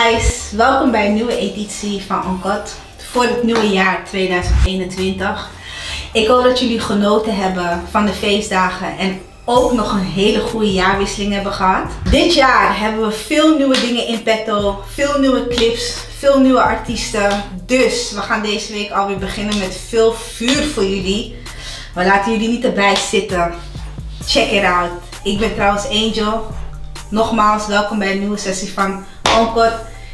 Guys, welkom bij een nieuwe editie van Uncut voor het nieuwe jaar 2021. Ik hoop dat jullie genoten hebben van de feestdagen en ook nog een hele goede jaarwisseling hebben gehad. Dit jaar hebben we veel nieuwe dingen in petto, veel nieuwe clips, veel nieuwe artiesten. Dus we gaan deze week alweer beginnen met veel vuur voor jullie. We laten jullie niet erbij zitten. Check it out. Ik ben trouwens Angel. Nogmaals, welkom bij een nieuwe sessie van Uncut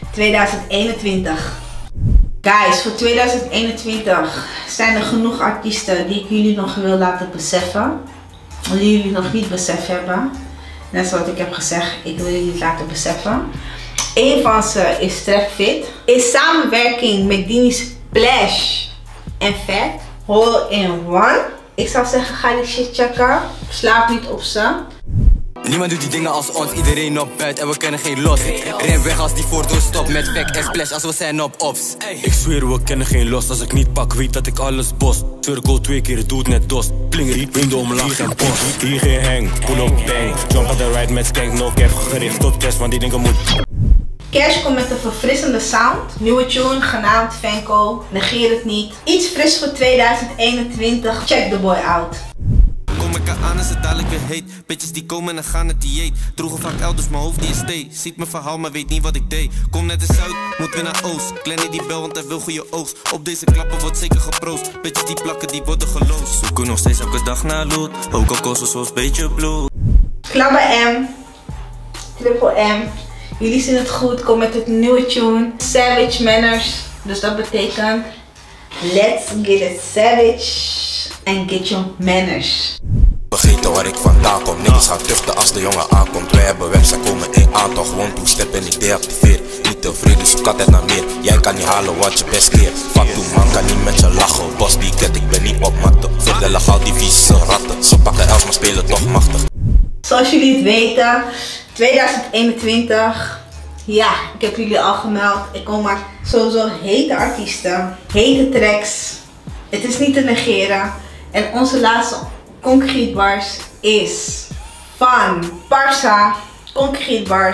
2021. Guys, voor 2021 zijn er genoeg artiesten die ik jullie nog wil laten beseffen. Die jullie nog niet beseft hebben. Net zoals ik heb gezegd, ik wil jullie laten beseffen. Een van ze is Trap Fit. In samenwerking met Dini Splash en Vet. Hole in One. Ik zou zeggen, ga die shit checken. Slaap niet op ze. Niemand doet die dingen als ons, iedereen op buiten en we kennen geen los. Ren weg als die voordoor stopt met Vec en Splash als we zijn op ops. Ik zweer we kennen geen los, als ik niet pak weet dat ik alles bos. Circle 2 keer, doe het net dos. Plinger, window omlaag en post. Hier geen hang, pull up bang. Jump on the ride met skank, no cap. Gericht op cash, want die dingen moet. Cash komt met een verfrissende sound. Nieuwe tune genaamd Venko. Negeer het niet. Iets fris voor 2021. Check the boy out. Kom ik aan is het dadelijk weer heet. Bitches die komen en gaan het dieet. Droegen vaak elders, mijn hoofd die is thee. Ziet mijn verhaal, maar weet niet wat ik deed. Kom net eens uit, moet weer naar Oost. Kleine die bel, want hij wil goede oogst. Op deze klappen wordt zeker geproost. Bitches die plakken, die worden geloosd. Zoeken nog steeds elke dag naar loot. Ook al kost zoals beetje bloed. Klabbe M. Triple M. Jullie zien het goed. Kom met het nieuwe tune. Savage Manners. Dus dat betekent let's get it savage. And get your manners. Vergeten waar ik vandaan kom, niks gaat tuchten als de jongen aankomt. Wij hebben weg, zij komen in aantal, gewoon toestep en ik deactiveer. Niet tevreden, zoek altijd naar meer. Jij kan niet halen wat je best keer. Fuck toe man, kan niet met je lachen. Boss die ket, ik ben niet op matten. Verder legaal die vieze ratten. Ze pakken els, maar spelen toch machtig. Zoals jullie het weten, 2021. Ja, ik heb jullie al gemeld. Ik kom maar sowieso hete artiesten. Hete tracks. Het is niet te negeren. En onze laatste Concrete Bars is van Parsa, Concrete Bars,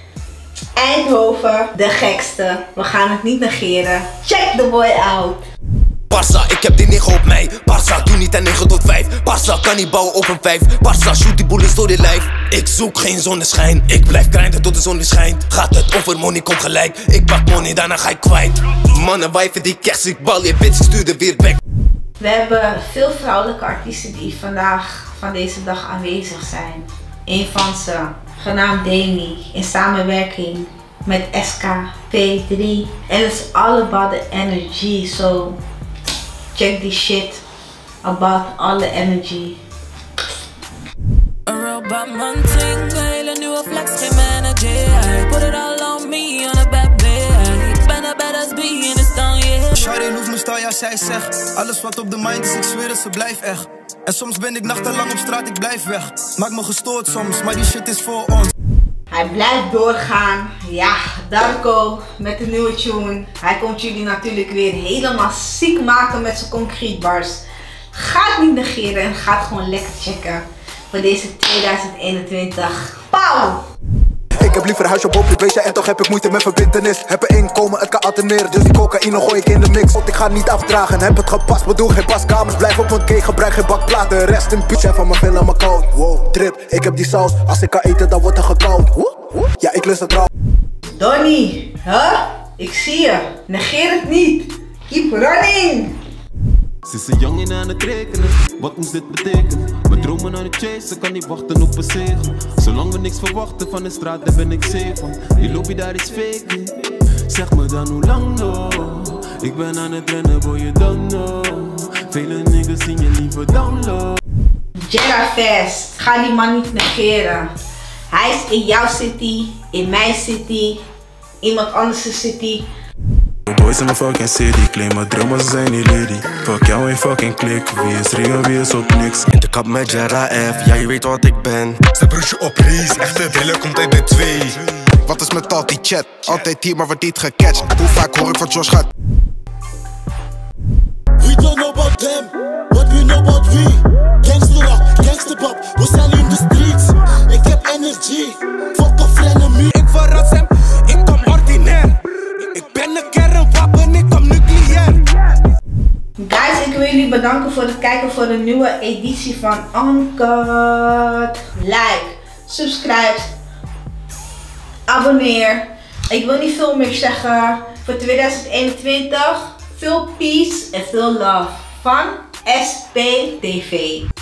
Eindhoven, de gekste. We gaan het niet negeren. Check the boy out. Parsa, ik heb die 9 op mij. Parsa, doe niet aan 9 tot 5. Parsa, kan niet bouwen op een 5. Parsa, shoot die bullets door die lijf. Ik zoek geen zonneschijn. Ik blijf grinden tot de zon weer schijnt. Gaat het over money, kom gelijk. Ik pak money, daarna ga ik kwijt. Mannen wijven die kerst, ik bal je bitch, ik stuur er weer back. We hebben veel vrouwelijke artiesten die vandaag van deze dag aanwezig zijn. Een van ze, genaamd Demi, in samenwerking met SKP3. En het is all about the energy, so check die shit about all the energy. A real bad man thing, een hele nieuwe flex, geen manager. Put it all on me, on a bad day. Ik ben de baddest bee in de town, yeah. Shawty hoeft me stal, ja zij zegt. Alles wat op de mind is, ik zweer het, ze blijft echt. En soms ben ik nachtenlang op straat, ik blijf weg. Maak me gestoord soms, maar die shit is voor ons. Hij blijft doorgaan. Ja, Darko met de nieuwe tune. Hij komt jullie natuurlijk weer helemaal ziek maken met zijn Concrete Bars. Ga het niet negeren en ga het gewoon lekker checken voor deze 2021. Pauw! Ik heb liever huisje op weet je, en toch heb ik moeite met verbintenis. Heb een inkomen, het kan alterneren, dus die cocaïne gooi ik in de mix. Want ik ga niet afdragen, heb het gepast, bedoel geen paskamers. Blijf op mijn cake, gebruik geen bakplaten, rest in peace. Chef van mijn film en mijn koud, wow, drip, ik heb die saus. Als ik kan eten, dan wordt er gekoud. Ja, ik lust het trouw. Donnie, huh? Ik zie je. Negeer het niet. Keep running. Ze is een jongen aan het rekenen, wat moest dit betekenen? We dromen aan het chase, kan niet wachten op een zegen. Zolang we niks verwachten van de straat, daar ben ik safe van. Die lobby daar is fake, zeg me dan hoe lang nog? Ik ben aan het rennen, boy, je dan nog. Vele niggas zien je liever download. Jera Fest, ga die man niet negeren. Hij is in jouw city, in mijn city, iemand anders' city. Boys in my fucking city, claim mijn dromen, ze zijn niet lady. Fuck jou en fucking klik, wie is real, wie is op niks. In de kap met Jera F, ja je weet wat ik ben. Zijn broertje op race, echte driller komt uit de 2. Wat is met al die chat? Altijd hier maar wordt niet gecatcht. Hoe vaak hoor ik van Josh gaat? We don't know about them, but we know about we. Gangster rock, gangster pop, we zijn in de streets. Ik heb energy, fuck off enemy. Ik verras hem, ik kom ordinair. jullie bedanken voor het kijken voor de nieuwe editie van Uncut. Like, subscribe, abonneer. Ik wil niet veel meer zeggen. Voor 2021, veel peace en veel love van SPTV.